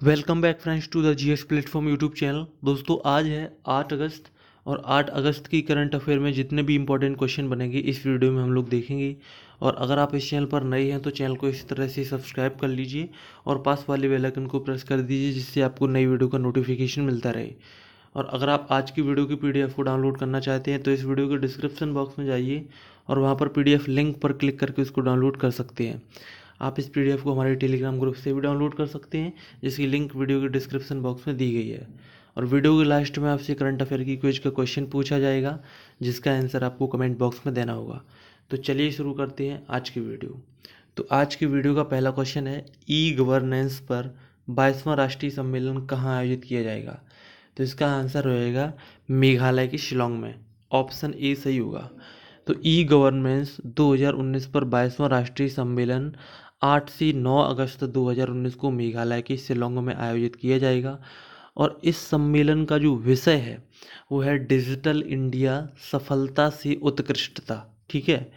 Welcome back friends to the GS platform YouTube channel. दोस्तों आज है 8 अगस्त और 8 अगस्त की करंट अफेयर में जितने भी इंपॉर्टेंट क्वेश्चन बनेंगे इस वीडियो में हम लोग देखेंगे। और अगर आप इस चैनल पर नए हैं तो चैनल को इस तरह से सब्सक्राइब कर लीजिए और पास वाले बेल आइकन को प्रेस कर दीजिए जिससे आपको नई वीडियो का नोटिफिकेशन मिलता रहे। और अगर आप आज की वीडियो की पीडीएफ को डाउनलोड करना चाहते हैं तो इस वीडियो के डिस्क्रिप्शन बॉक्स में जाइए और वहाँ पर पीडीएफ लिंक पर क्लिक करके उसको डाउनलोड कर सकते हैं। आप इस पीडीएफ को हमारे टेलीग्राम ग्रुप से भी डाउनलोड कर सकते हैं जिसकी लिंक वीडियो के डिस्क्रिप्शन बॉक्स में दी गई है। और वीडियो के लास्ट में आपसे करंट अफेयर की क्विज का क्वेश्चन पूछा जाएगा जिसका आंसर आपको कमेंट बॉक्स में देना होगा। तो चलिए शुरू करते हैं आज की वीडियो। तो आज की वीडियो का पहला क्वेश्चन है, ई गवर्नेंस पर 22वां राष्ट्रीय सम्मेलन कहाँ आयोजित किया जाएगा? तो इसका आंसर रहेगा मेघालय के शिलोंग में। ऑप्शन ए सही होगा। तो ई गवर्नेंस 2019 पर 22वां राष्ट्रीय सम्मेलन 8 से 9 अगस्त 2019 को मेघालय के शिलोंग में आयोजित किया जाएगा। और इस सम्मेलन का जो विषय है वो है डिजिटल इंडिया, सफलता से उत्कृष्टता। ठीक है।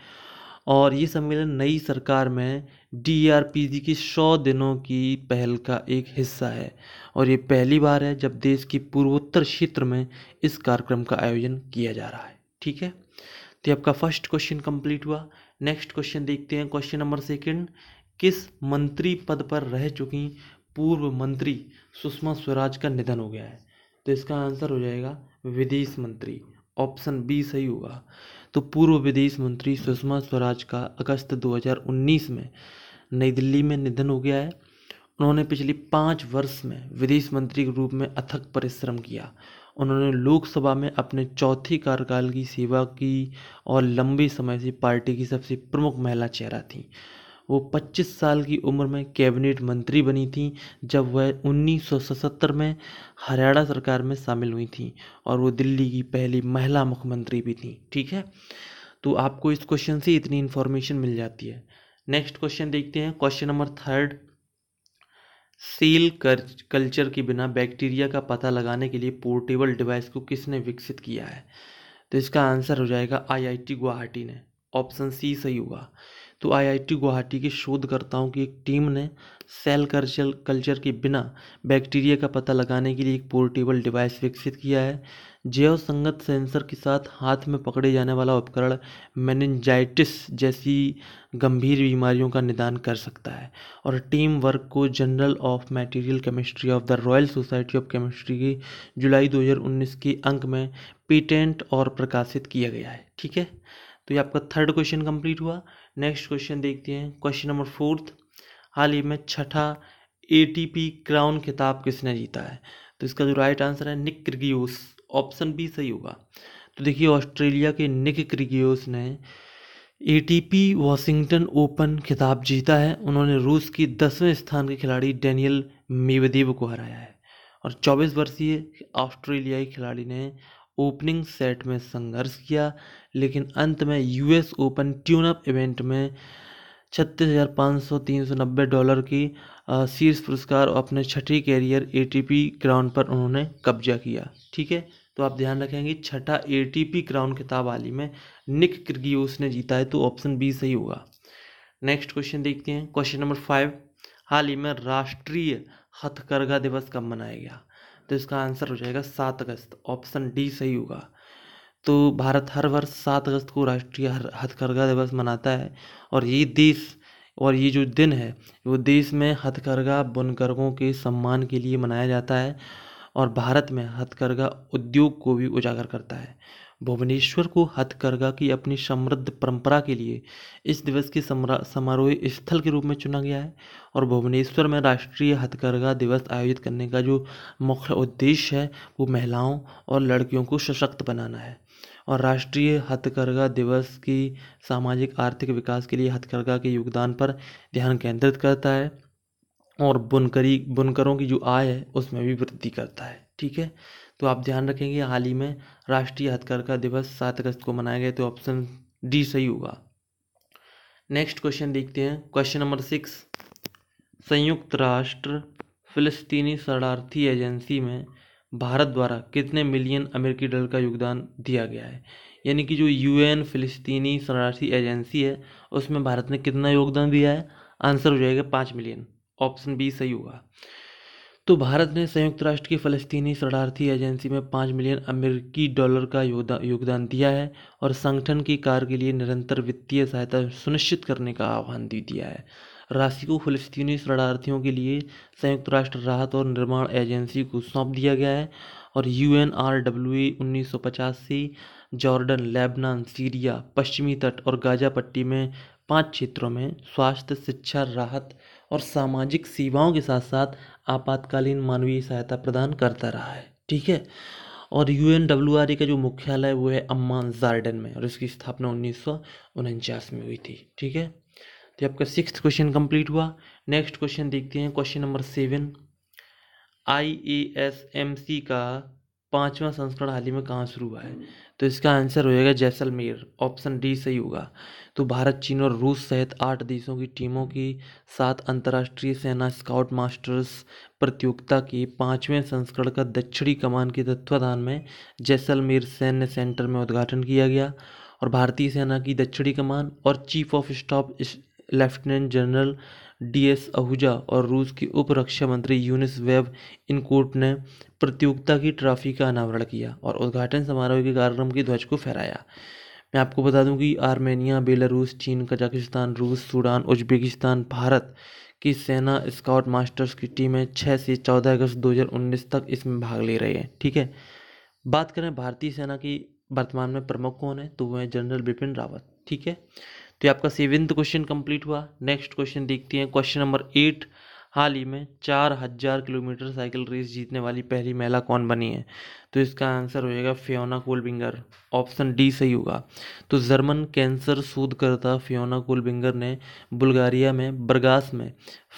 और ये सम्मेलन नई सरकार में डीआरपीजी की 100 दिनों की पहल का एक हिस्सा है और ये पहली बार है जब देश की पूर्वोत्तर क्षेत्र में इस कार्यक्रम का आयोजन किया जा रहा है। ठीक है। तो आपका फर्स्ट क्वेश्चन कंप्लीट हुआ। नेक्स्ट क्वेश्चन देखते हैं। क्वेश्चन नंबर सेकंड, किस मंत्री पद पर रह चुकी पूर्व मंत्री सुषमा स्वराज का निधन हो गया है? तो इसका आंसर हो जाएगा विदेश मंत्री। ऑप्शन बी सही होगा। तो पूर्व विदेश मंत्री सुषमा स्वराज का अगस्त 2019 में नई दिल्ली में निधन हो गया है। उन्होंने पिछले 5 वर्ष में विदेश मंत्री के रूप में अथक परिश्रम किया। उन्होंने लोकसभा में अपने चौथे कार्यकाल की सेवा की और लंबे समय से पार्टी की सबसे प्रमुख महिला चेहरा थी। वो 25 साल की उम्र में कैबिनेट मंत्री बनी थी जब वह 1977 में हरियाणा सरकार में शामिल हुई थी और वो दिल्ली की पहली महिला मुख्यमंत्री भी थी। ठीक है। तो आपको इस क्वेश्चन से इतनी इन्फॉर्मेशन मिल जाती है। नेक्स्ट क्वेश्चन देखते हैं। Question number third, cell culture के बिना बैक्टीरिया का पता लगाने के लिए पोर्टेबल डिवाइस को किसने विकसित किया है? तो इसका आंसर हो जाएगा आईआईटी गुवाहाटी ने। ऑप्शन सी सही होगा। तो आईआईटी गुवाहाटी के शोधकर्ताओं की एक टीम ने सेल कल्चर के बिना बैक्टीरिया का पता लगाने के लिए एक पोर्टेबल डिवाइस विकसित किया है। जैव संगत सेंसर के साथ हाथ में पकड़े जाने वाला उपकरण मेनिंजाइटिस जैसी गंभीर बीमारियों का निदान कर सकता है। और टीम वर्क को journal of material chemistry of the royal society of chemistry के जुलाई 2019 के अंक में पेटेंट और प्रकाशित किया गया है। ठीक है। तो ये आपका थर्ड क्वेश्चन कंप्लीट हुआ। नेक्स्ट क्वेश्चन देखते हैं। क्वेश्चन नंबर फोर्थ, हाल ही में छठा एटीपी क्राउन खिताब किसने जीता है? तो इसका जो राइट आंसर है निक क्रिगियोस। ऑप्शन बी सही होगा। तो देखिए, ऑस्ट्रेलिया के निक क्रिगियोस ने एटीपी वॉशिंगटन ओपन खिताब जीता है। उन्होंने रूस की 10वें स्थान के खिलाड़ी डेनियल मेवेदेव को हराया है। और 24 वर्षीय ऑस्ट्रेलियाई खिलाड़ी ने ओपनिंग सेट में संघर्ष किया लेकिन अंत में US Open tune up event में $36,500 की शीर्ष पुरस्कार और अपने छठी कैरियर एटीपी क्राउन पर उन्होंने कब्जा किया। ठीक है। तो आप ध्यान रखेंगे छठा एटीपी क्राउन खिताब हाल ही में निक क्रिगियोस ने जीता है। तो ऑप्शन बी सही होगा। नेक्स्ट क्वेश्चन देखते हैं। क्वेश्चन नंबर 5, हाल ही में राष्ट्रीय हथकरघा दिवस कब मनाया गया? तो इसका आंसर हो जाएगा 7 अगस्त। ऑप्शन डी सही होगा। तो भारत हर वर्ष 7 अगस्त को राष्ट्रीय हथकरघा दिवस मनाता है और ये जो दिन है वो देश में हथकरघा बुनकरों के सम्मान के लिए मनाया जाता है और भारत में हथकरघा उद्योग को भी उजागर करता है। भुवनेश्वर को हथकरघा की अपनी समृद्ध परंपरा के लिए इस दिवस के समारोह स्थल के रूप में चुना गया है। और भुवनेश्वर में राष्ट्रीय हथकरघा दिवस आयोजित करने का जो मुख्य उद्देश्य है वो महिलाओं और लड़कियों को सशक्त बनाना है। और राष्ट्रीय हथकरघा दिवस की सामाजिक आर्थिक विकास के लिए हथकरघा के योगदान पर ध्यान केंद्रित करता है और बुनकरों की जो आय है उसमें भी वृद्धि करता है। ठीक है। तो आप ध्यान रखेंगे हाल ही में राष्ट्रीय हथकरघा दिवस 7 अगस्त को मनाया गया। तो ऑप्शन डी सही होगा। नेक्स्ट क्वेश्चन देखते हैं। क्वेश्चन नंबर 6, संयुक्त राष्ट्र फिलिस्तीनी शरणार्थी एजेंसी में भारत द्वारा कितने मिलियन अमेरिकी डॉलर का योगदान दिया गया है? यानी कि जो यूएन फिलिस्तीनी शरणार्थी एजेंसी है उसमें भारत ने कितना योगदान दिया है? आंसर हो जाएगा 5 मिलियन। ऑप्शन बी सही होगा। तो भारत ने संयुक्त राष्ट्र की फ़लस्तीनी शरणार्थी एजेंसी में 5 मिलियन अमेरिकी डॉलर का योगदान दिया है और संगठन की कार्य के लिए निरंतर वित्तीय सहायता सुनिश्चित करने का आह्वान भी दिया है। राशि को फ़लस्तीनी शरणार्थियों के लिए संयुक्त राष्ट्र राहत और निर्माण एजेंसी को सौंप दिया गया है और UNRWA 1985 जॉर्डन, लेबनान, सीरिया, पश्चिमी तट और गाजा पट्टी में 5 क्षेत्रों में स्वास्थ्य, शिक्षा, राहत और सामाजिक सेवाओं के साथ साथ आपातकालीन मानवीय सहायता प्रदान करता रहा है। ठीक है। और UNWRA का जो मुख्यालय वो है अम्मान जार्डन में और इसकी स्थापना 1949 में हुई थी। ठीक है। तो आपका 6th क्वेश्चन कंप्लीट हुआ। नेक्स्ट क्वेश्चन देखते हैं, क्वेश्चन नंबर 7। IASMC का 5वां संस्करण हाल ही में कहाँ शुरू हुआ है? तो इसका आंसर हो जाएगा जैसलमेर, ऑप्शन डी सही होगा। तो भारत, चीन और रूस सहित 8 देशों की टीमों की साथ अंतर्राष्ट्रीय सेना स्काउट मास्टर्स प्रतियोगिता के 5वें संस्करण का दक्षिणी कमान के तत्वाधान में जैसलमेर सैन्य सेंटर में उद्घाटन किया गया और भारतीय सेना की दक्षिणी कमान और chief of staff lieutenant general DS Ahuja और रूस के उप रक्षा मंत्री यूनिस वेव इनकोट ने प्रतियोगिता की ट्रॉफी का अनावरण किया और उद्घाटन समारोह के कार्यक्रम की ध्वज को फहराया। मैं आपको बता दूं कि आर्मेनिया, बेलारूस, चीन, कजाकिस्तान, रूस, सूडान, उज्बेकिस्तान, भारत की सेना स्काउट मास्टर्स की टीमें 6 से 14 अगस्त 2019 तक इसमें भाग ले रहे हैं। ठीक है। बात करें भारतीय सेना की वर्तमान में प्रमुख कौन है, तो वो है जनरल बिपिन रावत। ठीक है। तो ये आपका 7th क्वेश्चन कंप्लीट हुआ। नेक्स्ट क्वेश्चन देखते हैं, क्वेश्चन नंबर 8। हाल ही में 4000 किलोमीटर साइकिल रेस जीतने वाली पहली महिला कौन बनी है? तो इसका आंसर हो जाएगा फियोना कोलबिंगर, ऑप्शन डी सही होगा। तो जर्मन कैंसर शोधकर्ता फियोना कोलबिंगर ने बुल्गारिया में बरगास में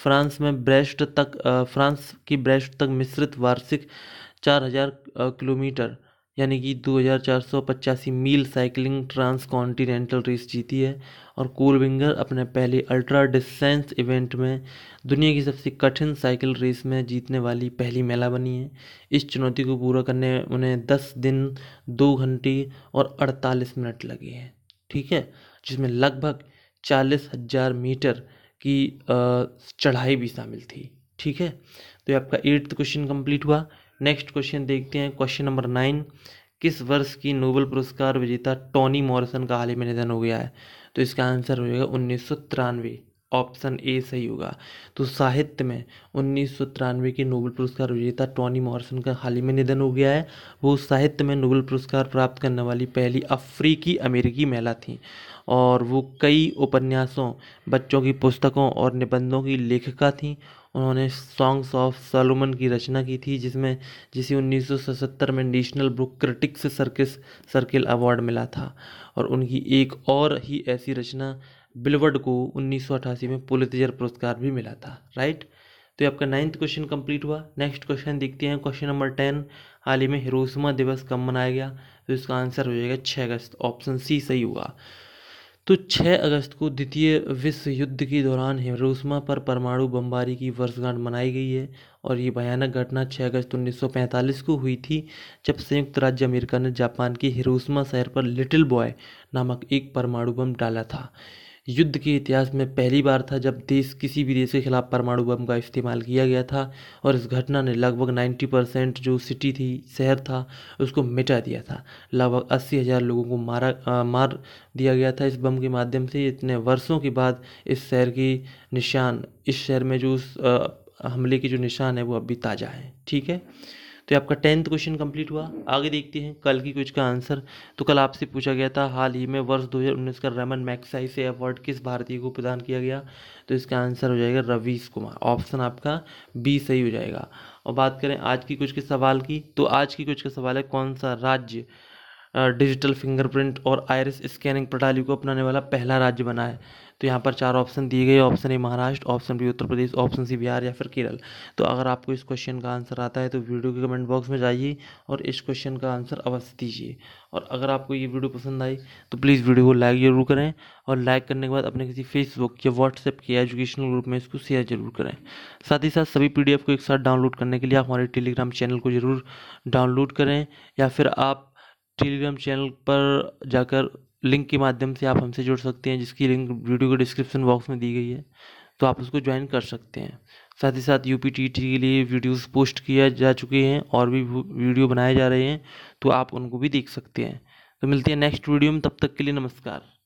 फ्रांस की ब्रेस्ट तक मिश्रित वार्षिक 4000 किलोमीटर यानी कि 2485 mile cycling transcontinental race जीती है और कोलबिंगर अपने पहले अल्ट्रा डिस्टेंस इवेंट में दुनिया की सबसे कठिन साइकिल रेस में जीतने वाली पहली महिला बनी है। इस चुनौती को पूरा करने में उन्हें 10 दिन 2 घंटे और 48 मिनट लगे हैं। ठीक है। जिसमें लगभग 40,000 मीटर की चढ़ाई भी शामिल थी। ठीक है। तो ये आपका 8th क्वेश्चन कंप्लीट हुआ। नेक्स्ट क्वेश्चन देखते हैं, क्वेश्चन नंबर 9। किस वर्ष की नोबेल पुरस्कार विजेता टोनी मॉरिसन का हाल ही में निधन हो गया है? तो इसका आंसर हो जाएगा 1993, ऑप्शन ए सही होगा। तो साहित्य में 1993 के नोबेल पुरस्कार विजेता टोनी मॉरिसन का हाल ही में निधन हो गया है। वो साहित्य में नोबेल पुरस्कार प्राप्त करने वाली पहली अफ्रीकी अमेरिकी महिला थी और वो कई उपन्यासों, बच्चों की पुस्तकों और निबंधों की लेखिका थी। उन्होंने सॉन्ग्स ऑफ सॉलोमन की रचना की थी जिसे 1977 में national book critics circle award मिला था और उनकी एक और ही ऐसी रचना बिलवर्ड को 1988 में पुलित्जर पुरस्कार भी मिला था। राइट। तो ये आपका 9th क्वेश्चन कंप्लीट हुआ। नेक्स्ट क्वेश्चन देखते हैं, क्वेश्चन नंबर 10। हाल ही में हिरोशिमा दिवस कब मनाया गया? तो इसका आंसर हो जाएगा 6 अगस्त, ऑप्शन सी सही होगा। तो 6 अगस्त को द्वितीय विश्व युद्ध के दौरान हिरोशिमा पर परमाणु बमबारी की वर्षगांठ मनाई गई है और ये भयानक घटना 6 अगस्त 1945 को हुई थी जब संयुक्त राज्य अमेरिका ने जापान के हिरोशिमा शहर पर लिटिल बॉय नामक एक परमाणु बम डाला था। युद्ध के इतिहास में पहली बार था जब किसी भी देश के खिलाफ परमाणु बम का इस्तेमाल किया गया था और इस घटना ने लगभग 90% जो सिटी थी, शहर था, उसको मिटा दिया था। लगभग 80,000 लोगों को मार दिया गया था इस बम के माध्यम से। इतने वर्षों के बाद इस शहर में जो हमले के जो निशान है वो अब भी ताज़ा है। ठीक है। तो ये आपका 10th क्वेश्चन कंप्लीट हुआ। आगे देखते हैं कल की क्विज का आंसर। तो कल आपसे पूछा गया था हाल ही में वर्ष 2019 का रमन मैग्सेसे अवार्ड किस भारतीय को प्रदान किया गया? तो इसका आंसर हो जाएगा रवीश कुमार, ऑप्शन आपका बी सही हो जाएगा। और बात करें आज की कुछ के सवाल की, तो आज की कुछ का सवाल है, कौन सा राज्य डिजिटल फिंगरप्रिंट और आइरिस स्कैनिंग प्रणाली को अपनाने वाला पहला राज्य बना है? तो यहाँ पर 4 ऑप्शन दिए गए। Option A Maharashtra, option B Uttar Pradesh, option C Bihar या फिर केरल। तो अगर आपको इस क्वेश्चन का आंसर आता है तो वीडियो के कमेंट बॉक्स में जाइए और इस क्वेश्चन का आंसर अवश्य दीजिए। और अगर आपको ये वीडियो पसंद आई तो प्लीज़ वीडियो को लाइक जरूर करें और लाइक करने के बाद अपने किसी फेसबुक या व्हाट्सएप के एजुकेशनल ग्रुप में इसको शेयर जरूर करें। साथ ही साथ सभी PDF को एक साथ डाउनलोड करने के लिए आप हमारे टेलीग्राम चैनल को जरूर डाउनलोड करें या फिर आप टेलीग्राम चैनल पर जाकर लिंक के माध्यम से आप हमसे जुड़ सकते हैं, जिसकी लिंक वीडियो के डिस्क्रिप्शन बॉक्स में दी गई है। तो आप उसको ज्वाइन कर सकते हैं। साथ ही साथ यूपीटीटी के लिए वीडियोस पोस्ट किया जा चुके हैं और भी वीडियो बनाए जा रहे हैं, तो आप उनको भी देख सकते हैं। तो मिलते हैं नेक्स्ट वीडियो में, तब तक के लिए नमस्कार।